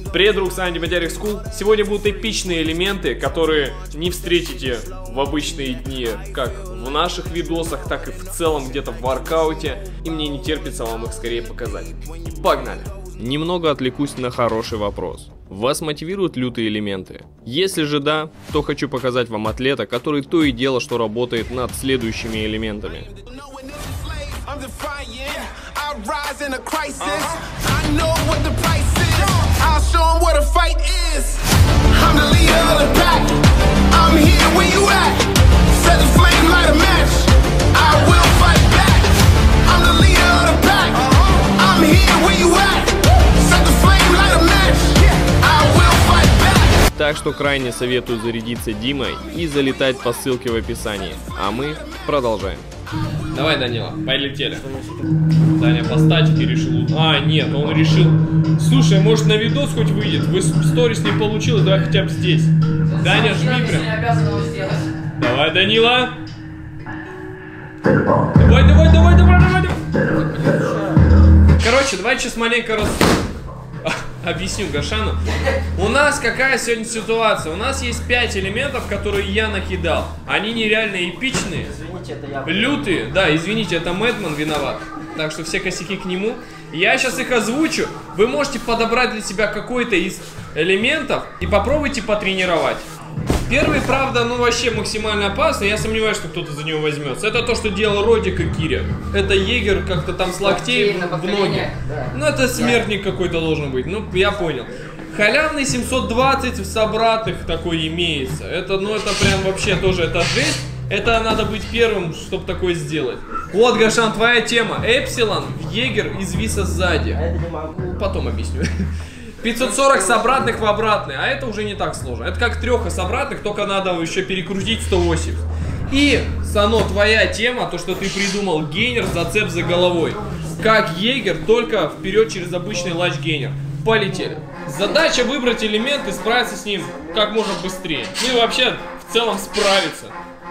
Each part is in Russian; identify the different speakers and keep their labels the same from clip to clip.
Speaker 1: Привет, друг, с вами Димадярик Скул. Сегодня будут эпичные элементы, которые не встретите в обычные дни, как в наших видосах, так и в целом где-то в воркауте. И мне не терпится вам их скорее показать. Погнали! Немного отвлекусь на хороший вопрос. Вас мотивируют лютые элементы? Если же да, то хочу показать вам атлета, который то и дело, что работает над следующими элементами. Так что крайне советую зарядиться Димой и залетать по ссылке в описании. А мы продолжаем. Давай, Данила, полетели. Даня по статике решил. А, нет, он решил. Слушай, может на видос хоть выйдет? В сторис не получилось, давай хотя бы здесь. Даня, жми прям. Давай, Данила. Давай. Короче, давай сейчас маленько объясню Гошану. У нас какая сегодня ситуация? У нас есть 5 элементов, которые я накидал. Они нереально эпичные. Извините, это я. Лютые. Да, извините, это Мэдман виноват. Так что все косяки к нему. Я сейчас их озвучу. Вы можете подобрать для себя какой-то из элементов и попробуйте потренировать. Первый, правда, ну вообще максимально опасный. Я сомневаюсь, что кто-то за него возьмется. Это то, что делал Родик и Киря. Это егер как-то там с локтей в ноги. Да. Ну это смертник какой-то должен быть. Ну я понял. Халявный 720 с обратных такой имеется. Это, ну это прям вообще тоже, это жесть. Это надо быть первым, чтобы такое сделать. Вот, Гошан, твоя тема. Эпсилон в егер из виса сзади. А это не могу. Потом объясню. 540 с обратных в обратный, а это уже не так сложно. Это как треха с обратных, только надо еще перекрутить 180. И, Сано, твоя тема, то, что ты придумал, гейнер, зацеп за головой. Как егер, только вперед через обычный лач-гейнер. Полетели. Задача выбрать элемент и справиться с ним как можно быстрее. Ну и вообще, в целом справиться.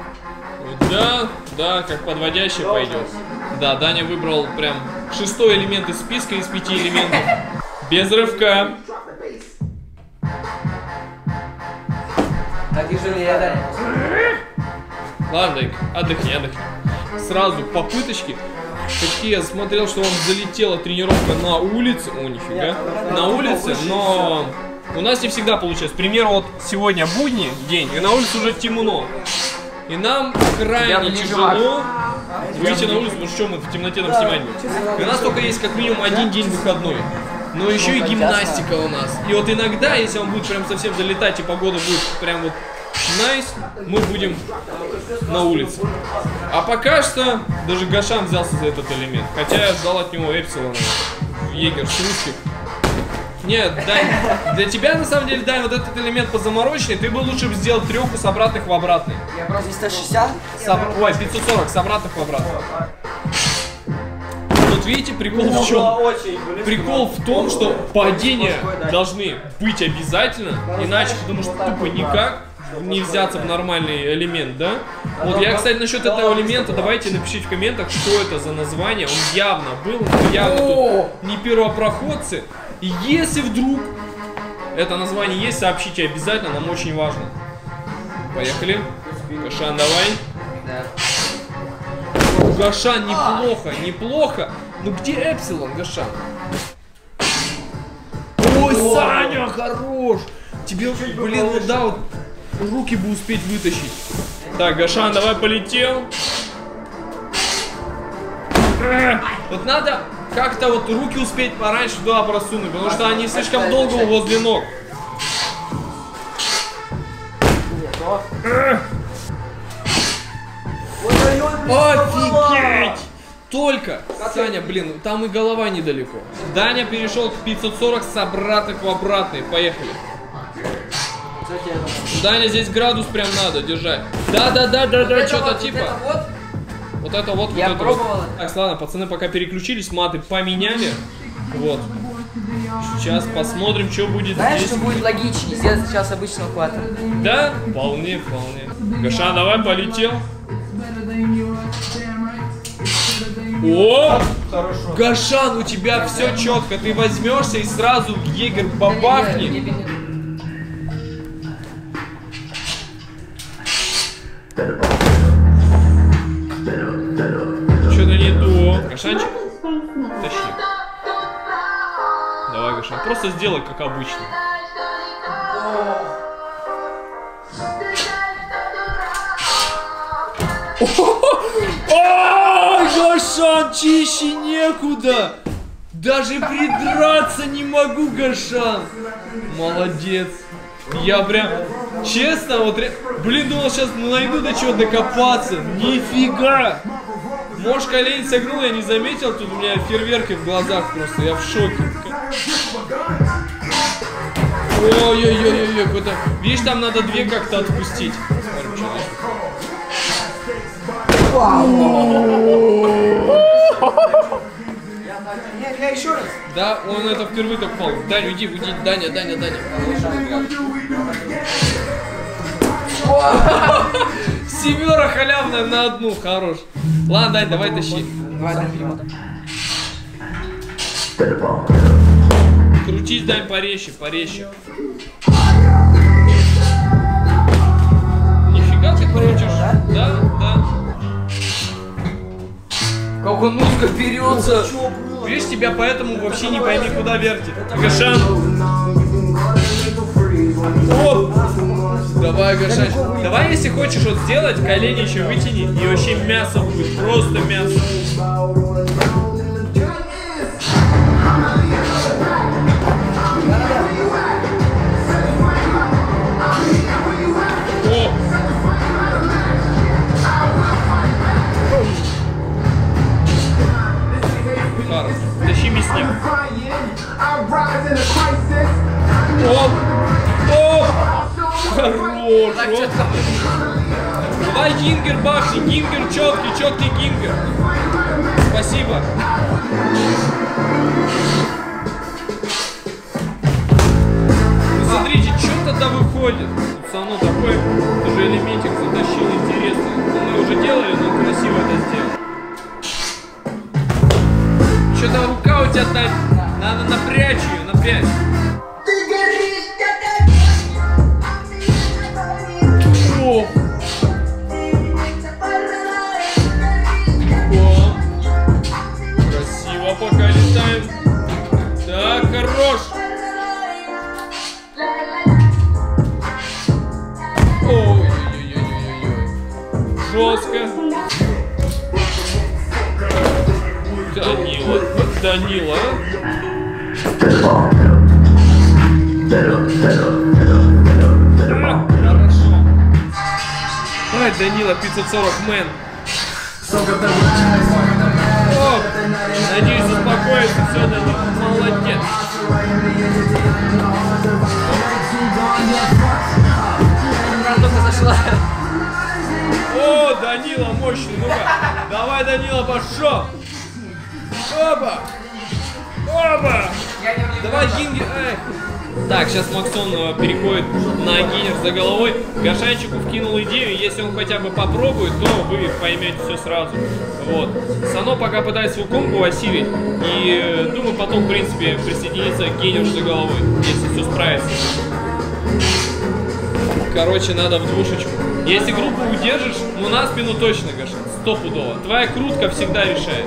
Speaker 1: Да, как подводящий пойдет. Да, Даня выбрал прям 6-й элемент из списка из 5 элементов. Без рывка. Ладно, отдохни. Сразу попыточки. Почти я смотрел, что он залетела тренировка на улице. О, нифига. На улице, но у нас не всегда получается. К примеру, вот сегодня будний день, и на улице уже темно. И нам крайне тяжело выйти на улицу, потому что мы в темноте там снимать будем. И у нас только есть как минимум один день выходной. Но еще и гимнастика у нас. И вот иногда, если он будет прям совсем залетать и погода будет прям вот найс, мы будем на улице. А пока что даже Гошан взялся за этот элемент. Хотя я ждал от него Эпсилона. Егер с русских. Нет, Дань, для тебя на самом деле, Дань, вот этот элемент позамороченный, ты бы лучше сделал треху с обратных в обратный.
Speaker 2: Я просто 160?
Speaker 1: Ой, 540 с обратных в обратный. Вот видите, прикол в чем? Прикол в том, что падения должны быть обязательно, иначе, потому что тупо никак не взяться в нормальный элемент, да? Вот я, кстати, насчет этого элемента, давайте напишите в комментах, что это за название. Он явно был, явно тут не первопроходцы. И если вдруг это название есть, сообщите обязательно, нам очень важно. Поехали. Гошан, давай. Гошан, неплохо. Ну где Эпсилон, Гошан? Ой, Саня, хорош! Тебе, блин, ну да, вот руки бы успеть вытащить. Так, Гошан, давай, полетел. Вот надо как-то вот руки успеть пораньше туда просунуть, потому что они слишком долго возле ног. Офигеть! Только, Саня, блин, там и голова недалеко. Даня перешел к 540 с обратных в обратный. Поехали. Даня, здесь градус прям надо держать. Да, что-то типа. Вот это вот.
Speaker 2: Я пробовал.
Speaker 1: Так, ладно, пацаны пока переключились, маты поменяли. Вот. Сейчас посмотрим, что будет.
Speaker 2: Знаешь,
Speaker 1: здесь.
Speaker 2: что будет логичнее? Сделать сейчас обычного хвата.
Speaker 1: Да? Вполне. Гошан, давай, полетел. О! Гашан, у тебя все четко. Ты возьмешься и сразу егер бабахнет. Что-то не то. Гашанчик, тащи. Давай, Гашан, просто сделай как обычно. Гашан, чище некуда. Даже придраться не могу, Гашан. Молодец. Я прям, честно, вот, блин, думал, сейчас найду до чего докопаться. Нифига. Может, колени согнул, я не заметил, тут у меня фейерверки в глазах просто, я в шоке. Ой-ой-ой-ой, куда? Видишь, там надо две как-то отпустить.
Speaker 2: Я еще раз.
Speaker 1: Да, он это впервые так пал. Даня, уйди, Даня. Семера халявная на одну, хорош. Ладно, Дань, давай тащи. Крутись, Дань, порезче. Нифига ты крутишь. Да.
Speaker 2: Как он узко берется.
Speaker 1: Видишь, тебя поэтому вообще не пойми, куда вертит. Гашан. Оп! Давай, Гашан. Давай, если хочешь вот сделать, колени еще вытяни. И вообще мясо будет. Просто мясо. О! Хорош. Тащи мясник. Оп! Хорош! Давай гингер бахни, гингер четкий гингер. Спасибо. Смотрите, что тогда выходит. Все равно такой тоже элементик затащил интересный. Мы уже делали, но красиво это сделал. Что-то рука у тебя так. Надо напрячь ее на 5. О! Красиво пока летаем. Так, хорош. Ой-ой-ой-ой-ой. Жестко. Данила. Хорошо. Ай, Данила, 540 мэн. О, надеюсь, успокоится все, Данила. Молодец.
Speaker 2: Только зашла.
Speaker 1: О, Данила, мощный. Ну-ка, давай, Данила, пошел. Оба! Давай, гингер. Так, сейчас Максон переходит на гинер за головой. Гашанчику вкинул идею. Если он хотя бы попробует, то вы поймете все сразу. Вот. Сано пока пытается свою комбу осилить. И думаю, потом, в принципе, присоединиться к гинеру за головой, если все справится. Короче, надо в двушечку. Если группу удержишь, ну на спину точно, Гашан. Стопудово. Твоя крутка всегда решает.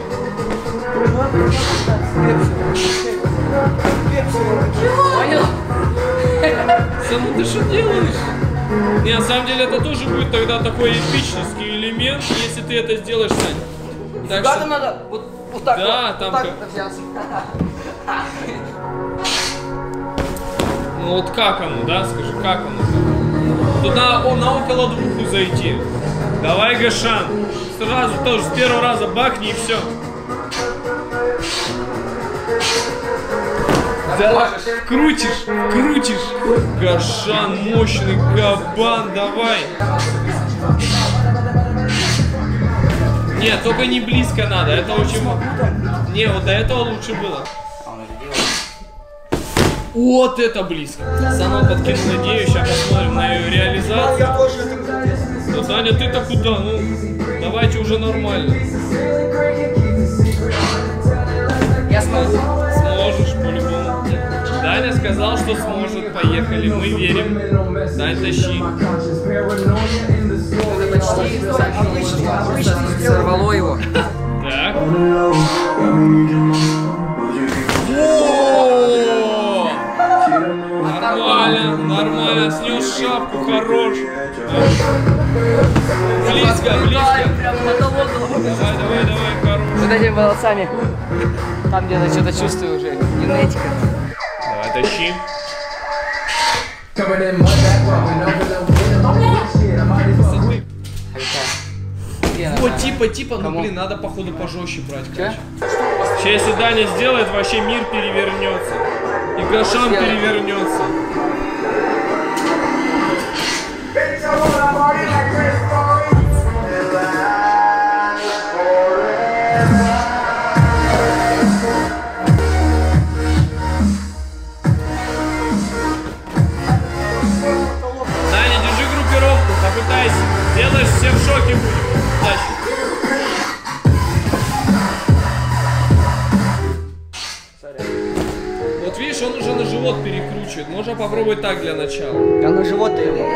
Speaker 2: Понял?
Speaker 1: Сану, ты что делаешь? Не, на самом деле это тоже будет тогда такой эпический элемент, если ты это сделаешь, Сань. Так что...
Speaker 2: надо вот так.
Speaker 1: Да,
Speaker 2: вот,
Speaker 1: там
Speaker 2: вот
Speaker 1: как...
Speaker 2: так
Speaker 1: Ну вот как оно, да? Скажи, как оно? Тут надо на около двуху зайти. Давай, Гашан. Сразу тоже с первого раза бахни и все. Да, крутишь. Гашан, мощный кабан, давай. Нет, только не близко надо, это очень... Не, вот до этого лучше было. Вот это близко. Санон подкинул идею, сейчас посмотрим на ее реализацию. Ну, Даня, ты-то куда? Ну, давайте уже нормально.
Speaker 2: Я смогу.
Speaker 1: Сможешь, по-любому. Даня сказал, что сможет. Поехали, мы верим. Дань, тащи.
Speaker 2: Это почти обычный, сорвало его.
Speaker 1: Так. О! Нормально, нормально. Снес шапку, хорош. Близко, близко.
Speaker 2: Прям потолок.
Speaker 1: Давай, хорош.
Speaker 2: Вот этими волосами. Там где-то что-то чувствую уже. Генетика.
Speaker 1: Давай, тащи. Вот типа, ну блин, надо походу пожестче брать, короче. Сейчас если Даня сделает, вообще мир перевернется. И Гошан перевернется. Даня, держи группировку, попытайся. Делаешь, все в шоке будут. Удачи. Вот видишь, он уже на живот перекручивает. Можно попробовать так для начала.
Speaker 2: А на живот ты его.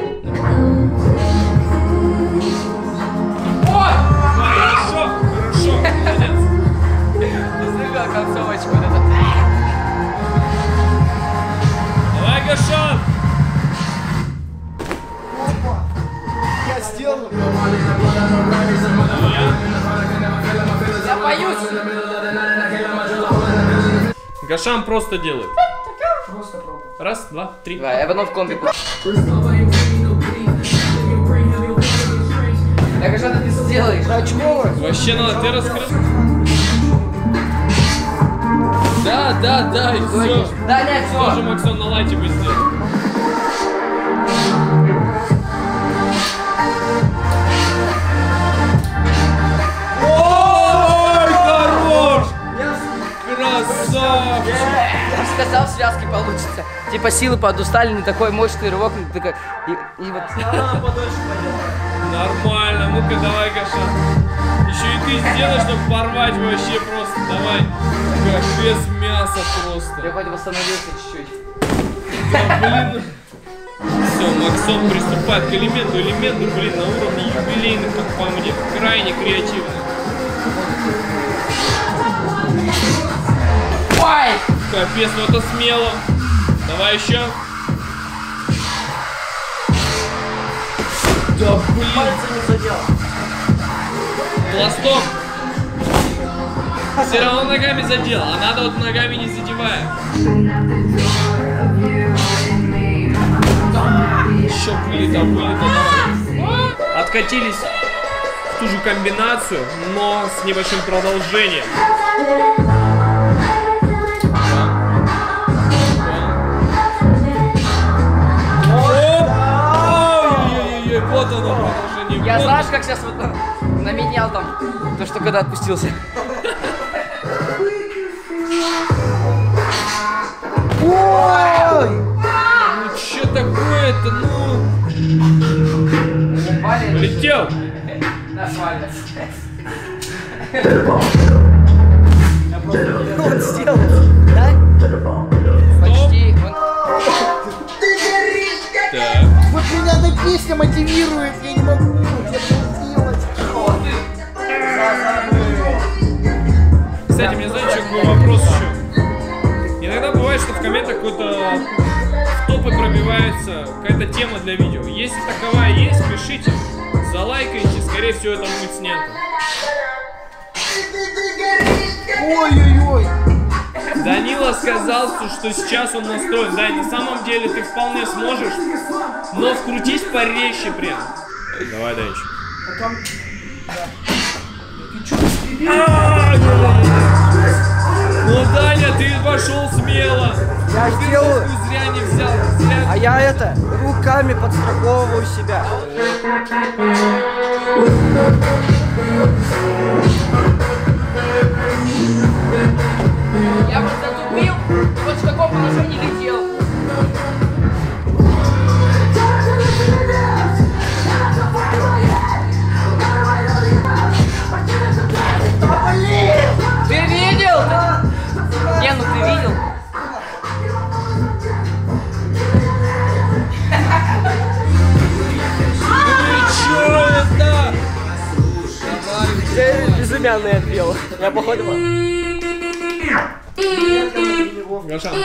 Speaker 1: Ой! Хорошо, молодец.
Speaker 2: Слыхал концовочку вот это.
Speaker 1: Давай, Гошан!
Speaker 3: Я сделал.
Speaker 2: Я боюсь.
Speaker 1: Гошан просто делает.
Speaker 3: Просто пробуй.
Speaker 1: Раз, два, три.
Speaker 2: Давай, я потом в комби. Так, а что ты сделаешь? Очко.
Speaker 1: Вообще надо, ты раскрыл. Да, и все.
Speaker 2: Да, нет,
Speaker 1: Тоже
Speaker 2: все.
Speaker 1: Максон на лайте бы сделал. Ой, хорош! Красавчик!
Speaker 2: Я сказал, связки получится. Типа силы подустали, не такой мощный рывок, не такой. И вот.
Speaker 1: Нормально, ну-ка давай, Гошан. Еще и ты сделай, чтобы порвать вообще просто. Давай. Капец мясо
Speaker 2: Я
Speaker 1: просто.
Speaker 2: хоть восстановился чуть-чуть.
Speaker 1: Да, блин. Все, Максон приступает к элементу. Элементы, блин, на уровне юбилейных, как по мне, крайне креативно.
Speaker 2: Ой!
Speaker 1: Капец, ну это смело. Давай еще. Да блин. Пластом. Все равно ногами задел, а надо вот ногами не задевая. Еще вылета, давай. Откатились в ту же комбинацию, но с небольшим продолжением. Ой-ой-ой, вот оно продолжение.
Speaker 2: Я
Speaker 1: Вот.
Speaker 2: знаешь, как сейчас вот наменял там, то что когда отпустился.
Speaker 3: Ой!
Speaker 1: Ну что такое-то, ну? Полетел.
Speaker 2: Нормально.
Speaker 3: Он сделал. Да?
Speaker 2: Почти.
Speaker 1: Так.
Speaker 3: Вот меня эта песня мотивирует. Я не могу это сделать.
Speaker 1: Кстати, мне знаете, какой вопрос еще? Иногда бывает, что в комментах какой-то в топы пробивается какая-то тема для видео. Если таковая есть, пишите, залайкайте, скорее всего это будет снято.
Speaker 3: Ой-ой-ой.
Speaker 1: Данила сказал, что сейчас он настроен. Да, на самом деле ты вполне сможешь, но вкрутись порезче прям. Давай, Данчик.
Speaker 3: Потом...
Speaker 1: Ну, Даня, ты пошел смело.
Speaker 3: Я
Speaker 1: Ты
Speaker 3: сделаю.
Speaker 1: такую зря не взял. Зря.
Speaker 3: А я это, руками подстраховываю себя.
Speaker 2: Я вот затупил, вот в таком положении летел. Ты видел? душмяный отвел. Я походу...
Speaker 1: Гошан.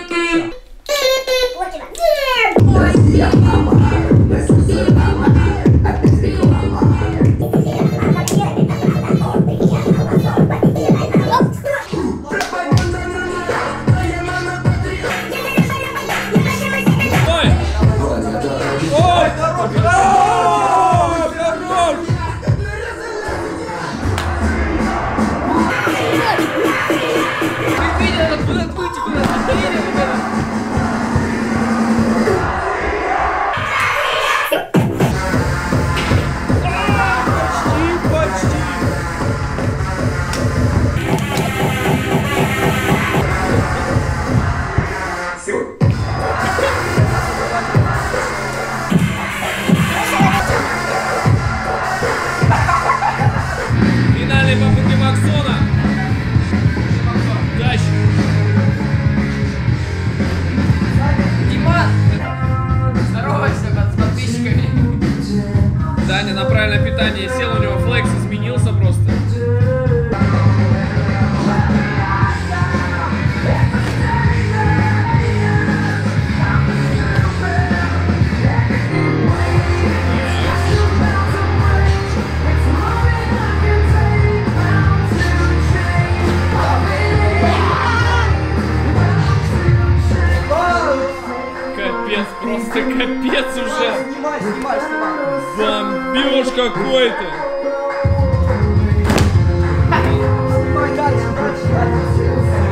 Speaker 1: Финальные попытки Максона. Удачи.
Speaker 2: Диман! Здоровайся с подписчиками.
Speaker 1: Даня на правильное питание сел, у него флекс изменился просто. Капец, просто капец уже.
Speaker 2: Снимай.
Speaker 1: Бомбеж какой-то.
Speaker 2: Снимай дальше.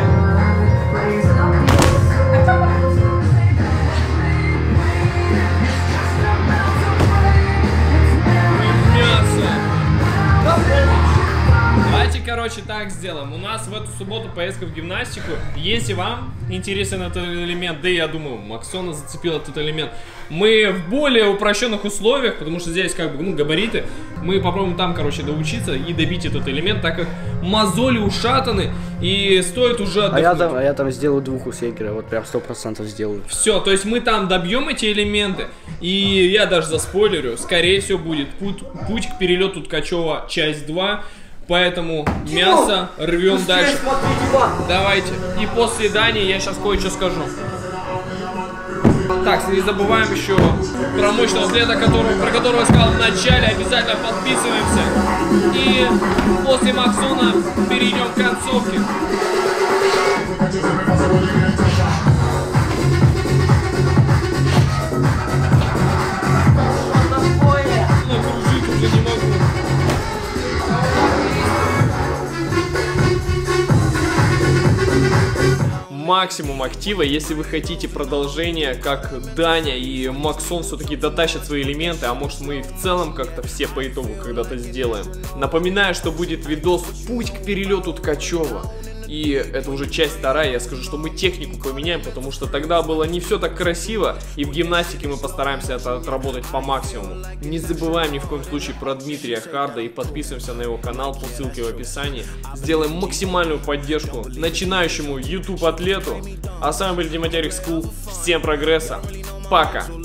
Speaker 1: Мясо. Давайте, короче, так сделаем. У нас в эту субботу поездка в гимнастику. Если вам интересен этот элемент, да я думаю, Максона зацепил этот элемент, мы в более упрощенных условиях, потому что здесь как бы, ну, габариты, мы попробуем там, короче, доучиться и добить этот элемент, так как мозоли ушатаны и стоит уже отдохнуть.
Speaker 4: А я там сделаю двух усекера, вот прям 100% сделаю.
Speaker 1: Все, то есть мы там добьем эти элементы, и я даже заспойлерю, скорее всего будет путь к перелету Ткачева часть 2. Поэтому мясо рвем дальше. Давайте. И после Дани я сейчас кое-что скажу. Так, не забываем еще про мощного атлета, про которого я сказал в начале. Обязательно подписываемся. И после Максона перейдем к концовке. Ну, кружить уже не могу. Максимум актива, если вы хотите продолжение, как Даня и Максон все-таки дотащат свои элементы, а может мы в целом как-то все по итогу когда-то сделаем. Напоминаю, что будет видос «Путь к перелету Ткачева». И это уже часть вторая, я скажу, что мы технику поменяем, потому что тогда было не все так красиво, и в гимнастике мы постараемся это отработать по максимуму. Не забываем ни в коем случае про Дмитрия Харда и подписываемся на его канал по ссылке в описании. Сделаем максимальную поддержку начинающему YouTube атлету. А с вами был Диматерик School. Всем прогресса. Пока!